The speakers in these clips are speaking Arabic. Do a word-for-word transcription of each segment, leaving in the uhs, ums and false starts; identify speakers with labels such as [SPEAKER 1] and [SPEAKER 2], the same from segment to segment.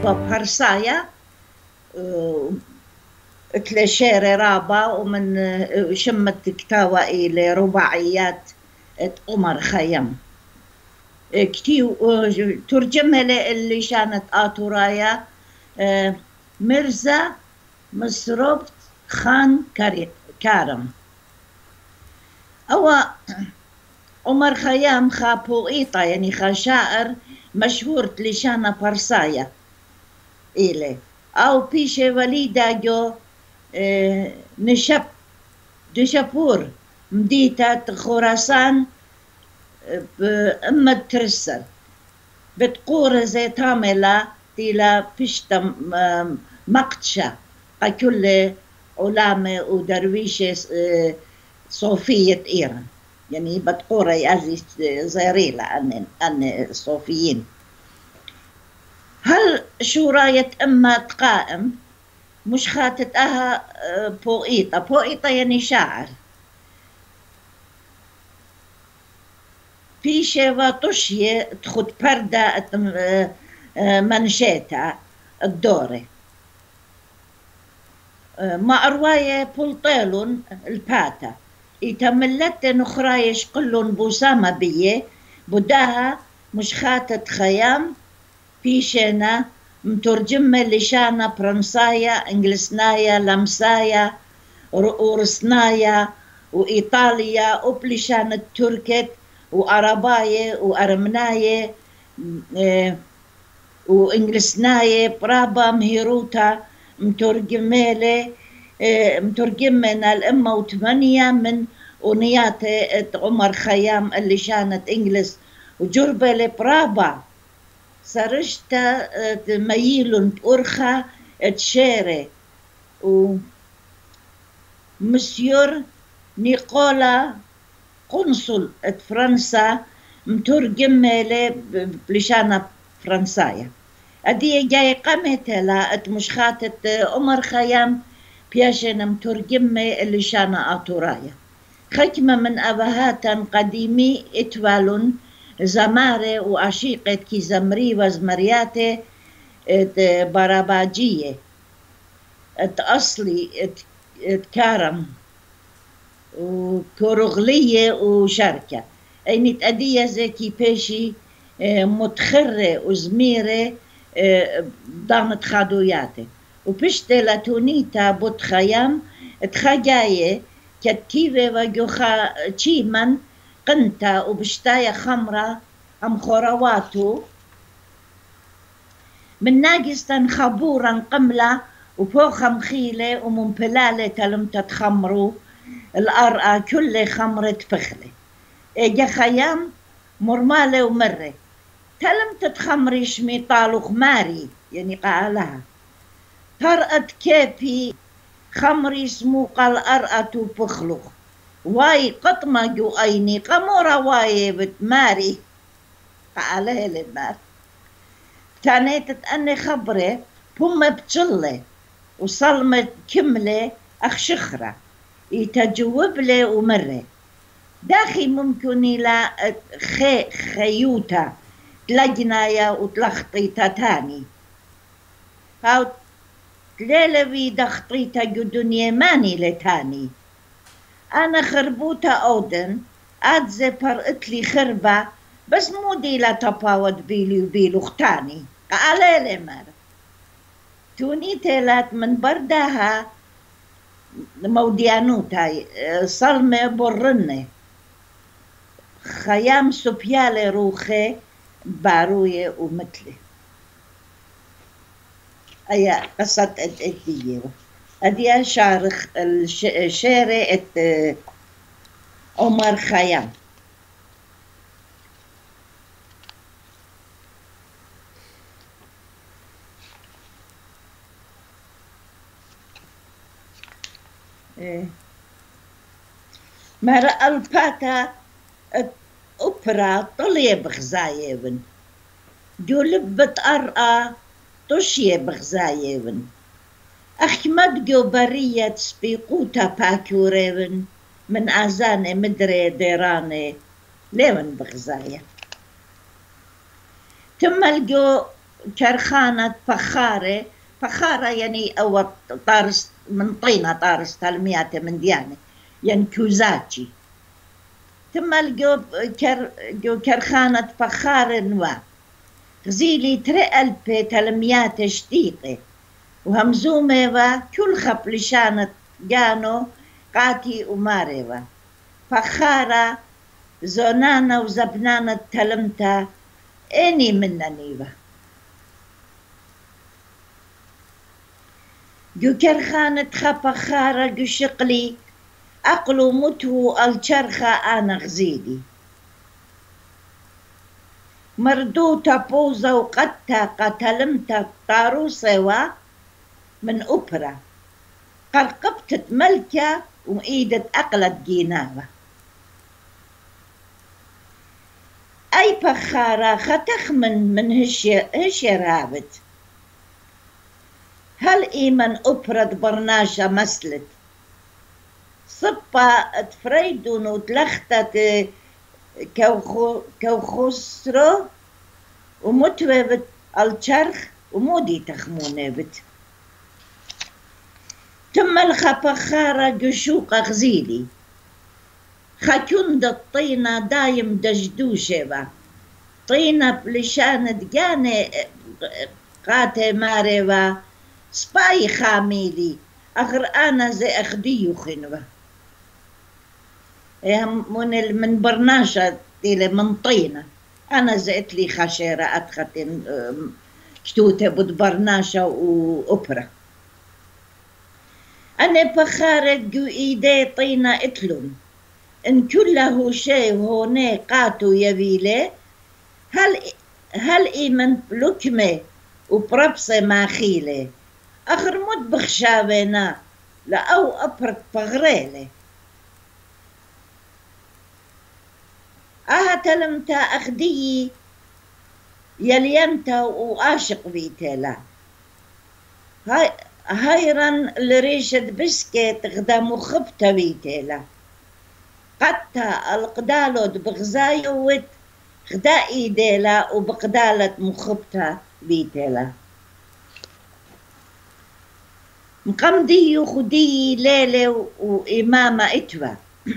[SPEAKER 1] ببرصايا اتل شيري رابا ومن شمت كتاوة إلى رباعيات عمر خيام كتيو ترجمها اللي شانت آتورايا مرزا مسروبت خان كارم أو عمر خيام خا بوئيطا يعني خا شاعر مشهور لشانة برصايا إلي أو بيشي وليدا جو اه نشب دشابور مديتة خراسان بأمة ترسل بتقور زي تاملا تيلا بشتا مقتشة كل علماء ودرويشة صوفية إيران يعني بتقور يازي زيريلا عن عن الصوفيين. هل شو راية أما تقائم مش خاتت أها بوئيطة بوئيطة يعني شاعر بيشي وطشية تخد بردة منشيتا الدوري مع رواية بولطيلون الباتا يتملت نخرايش قلون بوسامة بيه بداها مش خاتت خيام بيشينا مترجمة لشانا برنسايا انجلسنايا لمسايا ورسنايا وإيطاليا وبلشان التركت وعرباية وأرمناية وإنجلسناية برابا مهيروتا مترجمة مترجمنا الأمة وثمانية من أغنيات عمر خيام اللي شانت إنجلس وجربة لبرابا سرشتا ميلون بأرخا تشيري ومسيور نيكولا قنصل فرنسا مترجم لي بلشانة فرنسايا أدي جاي قامت لا مشخاتة عمر خيام بياشنا مترجمة لشانة أطورايا خكمة من أبهاتا قديمي إتوالون زمارة وعشيقة كي زمري وزمرياتي براباجية أصلي كارم وكورغلية وشركة أيني تأدية زي كي بيشي متخرة وزميرة ضامت خادوياتي وبشتة لتونيتا بوت خيام تخاجاية كتيبة وجوخا تشيمن قنتا وبشتاية خمرة أم خورواتو من ناقستن خبورا قملة وفوخا مخيلة ومنبلالة تلم تتخمرو الأرقى كل خمرة فخلة إجا خيام مرمالة ومرة تلم تتخمري شميطال وخماري يعني قالها طرقت كيبي خمري سموق الأرقى بخلوخ واي قطمة جو أيني قمورة واي بتماري قالها للنار تانيت أني خبرة بوم بتشلة وصلمت كملة أخ شخرة يتجوب لي ومرة داخي ممكن إلى خي خيوتا تلجنايا وتلخطيتا تاني هاو تليلة بيدا خطيتا جو دنيا ماني لتاني أنا خربوتا أودن أدزي برقتلي خربة بس مو دي لا تفاوض بيلي وبيلو اختاني قال لي مر توني تلات من بردها موديانوتا صلمة برنة خيام سبيالي روخي باروية ومثلي أي قصة الدية أدي شارخ الشارع عمر خيام مرأة الباتا أوبرا طلية بخزايبن جو لبت أرقى طشية بخزايبن أحمد جو برية سبيقوتا باكوريبن من أزاني مدري ديراني ليون بخزايا تم الجو كرخانة فخارة. فخارة يعني أو طارس من طينة، طارس تلمياتة من ديانة يعني كوزاتشي. ثم الجو كر جو كرخانة فخار نوا غزيلي ترقل بي تلمياتة شتيقة وهمزومة وكل خبلشانة جانو قاتي وماريوة فخارة زونانا وزبنانة تلمتا اني مننيوة جو كرخانة خفخارة جو شقلي أقلو متو الشرخة أنا غزيلي مردوتا بوزا وقتا قتلمتا طاروسة من أوبرا قرقبت ملكة وإيدت أقلت جيناوة أي بخارة ختخمن من هشي رابط هل إيمن أوبرا برناشا مسلت صبا تفريدون وتلختت كوخسرو ومتوبت الشرخ ومودي تخمونبت تم الخفخارة جشوق غزيلي خكند الطينة دايم دجدوشة طينة بلشانة دقانة قاتي ماريوا سباي خاميلي أخر أنا زي أخديو خنوة من من برناشة من طينة أنا زيت لي خشيرة أدخت كتوتة بود برناشة وأوبرا أنا بخارة جو إيدي طينة إتلون إن كله شيء هوني قاتو يبيلي هل هل إيمن لكمة وبربصة ماخيلة أخر مد بخشابنا لأو أبرد بغريلة أها تلمتا أخدي يلينتا وآشق بيتلا هاي هايرن لريشد بسكت غدا مخبتا بيتلا قطة القدالود بغزايوت غدا إيديلا وبقدالة مخبتا بيتلا مقمدي وخدي ليلة وإمامة إتوا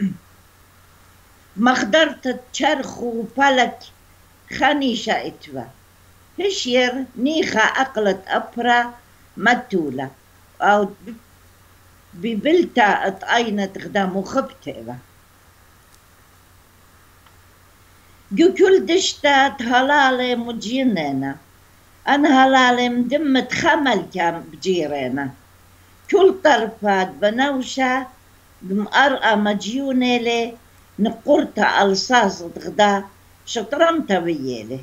[SPEAKER 1] مخدرت تشرخ وبلك خنيشة إتوا هشير نيخا أقلت أبرا متولة أو ببلتا أطعينت غدا مخبتة جو كل دشتات هلالة مجينينا أن هلالة مدمت خمل كام بجيرينا كل طرفات بنوشة بمقرقة مجيونة لي نقرتا الصاص غدا شطرمتا بيالي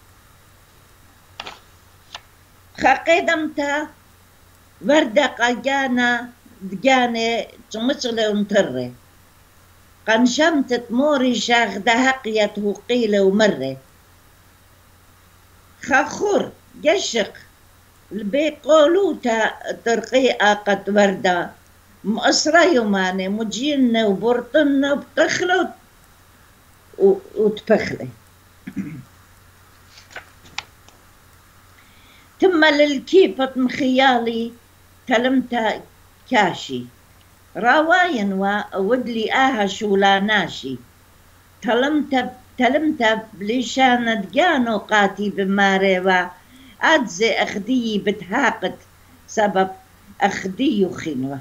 [SPEAKER 1] خاقيدمتا وردة قاقانا دقانة تمثل ونطري قنشمت موري شاغدا هقيت وقيلة ومرة خاخور جشق بيقولوتا ترقيقة قد وردة مقصرة يوماني مجينة وبرطنة وبتخلط وتبخلي ثم للكيفة مخيالي تلمتا كاشي رواين وودلي آها شولاناشي تلمتا تلمتا بلشانة دقانو قاتي بماريوا أدزي أخدي بتهاقت سبب أخدي خنوة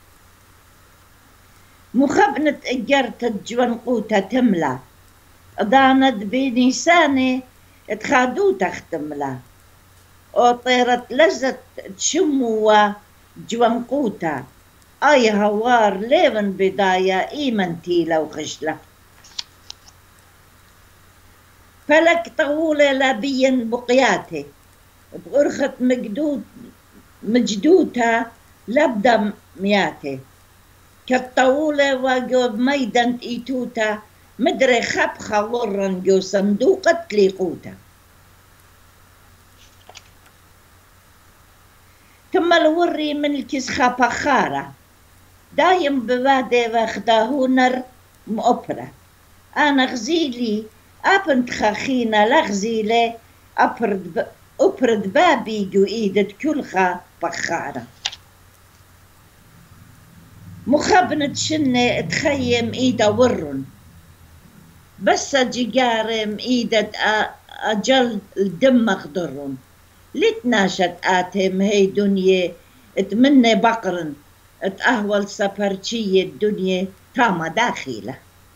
[SPEAKER 1] مخبنة إجرت الجوانقوتة تملا ضانت بنيساني اتخادو تختملا وطيرت لزت تشموا جوانقوتة أي هوار ليون بداية إيمنتي لو خشلة فلك طولة لبين بقياته بغرخة مجدود مجدوتها لبدا مياته كالطولة وجوب ميدان إيتوتا مدري خبخة ورن جو صندوقة ليقوتا ثم الوري من الكسخة بخارة دايم بوادي واخداهونر مقبرة أنا غزيلي أبنت خاخينا لغزيلي أبرد أبرد بابي جو إيدت كلها بخارة مخبنة شنة تخيم إيدا ورن بس جيجارم إيدت أجل الدم مخضرن لتناشت آتم هي دنيا اتمنى بقرن اتأهول سفرشية الدنيا تاما داخلة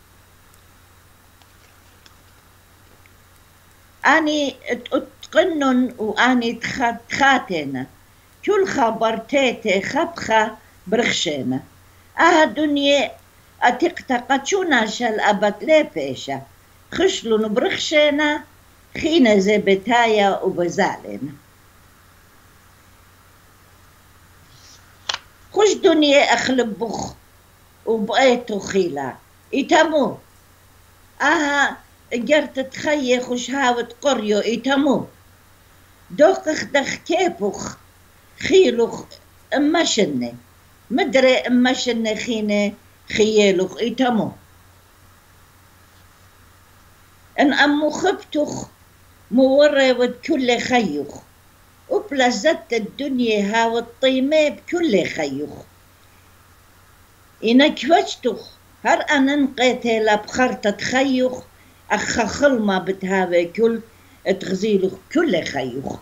[SPEAKER 1] أني اتقنن وأني تخاتنا كل خبرتيتي خبخة برخشينا اه دنيا اتقتقت شو ناشل أبت لي بيشا خشلون برخشينا خينا زي بتايا وبزالنا خش دنيا أخلب بخ وبقيتو خيلا إتمو آها قرت تخيي خش هاوت قريو إتمو دوق اخدخ كيبوخ خيلوخ امشنة مدري امشنة خينة خيالوخ إتمو ان أمو خبتوخ موري ود كل خيوخ وبلزت الدنيا هاو الطيمة بكل خيوخ إنا كوشتوخ هر أنا نقيتي لبخرطة خيوخ أخا خلما بتهاوي كل تغزيلوخ كل خيوخ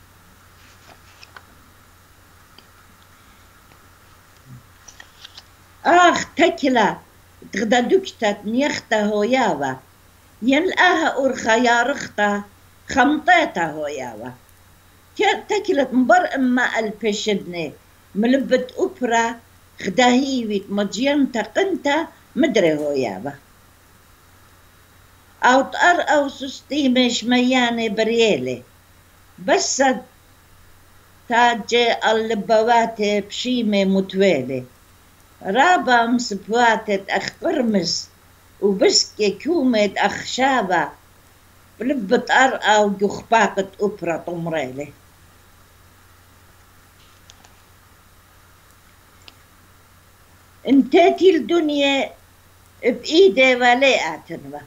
[SPEAKER 1] آخ تكلا تغدا دكتت نيختا هوياوا ينلقاها أورخا يا رختا خمطيتا هوياوا تكلت مبر اما البشدني ملبت أوبرا خداهيويت مجيانتا قنتا مدري هوياوا أو تقر أو سستيمة شمياني بريالي بس تاجي اللبواتي بشيمة متوالي رابا مسبواتت أخ قرمس وبسكي كومة أخ شابا بلبت أرقى وجخباقة أوبرا طمريلي انتاتي الدنيا بإيدي ولاءتنوا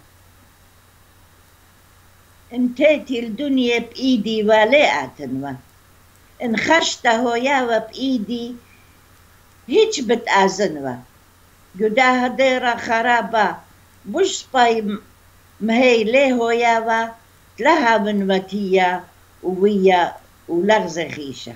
[SPEAKER 1] انتاتي الدنيا بإيدي ولاءتنوا ان خشتا هوياوا بإيدي هيج بتأذنوا جداها ديرا خرابا بوش باي مهي ليه هوياوا تلها من وتيا وويا ولغزة خيشة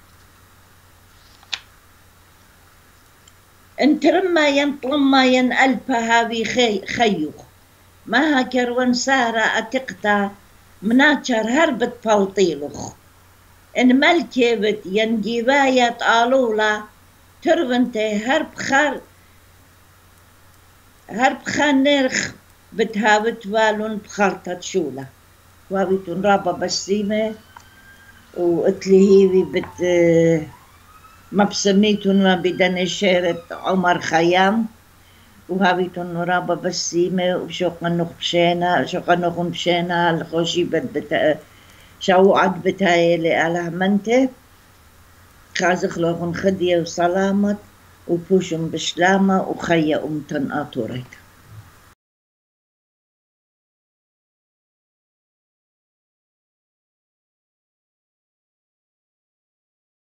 [SPEAKER 1] انترما ينطلما ينقلبها هاوي خي خيوخ ما هكر سارة أتقتا مناتشر هربت فوطيلوخ إن ملكبت ينجيبايا طالولا تربنتي هرب خار هرب خانرخ بتهاوت والون بخارطة شولا وابيتون رابا بسيمة وقتلي بت مبسميتون ما بدن شيرة عمر خيام وهابيتون رابا بسيمة وشوقا نقبشينا شوقا نقبشينا الخوشي بت بت شوعد بتايلي على منته خازخ لوخن خدية وسلامت وبوشم بشلامة وخيا أمتن آتوريك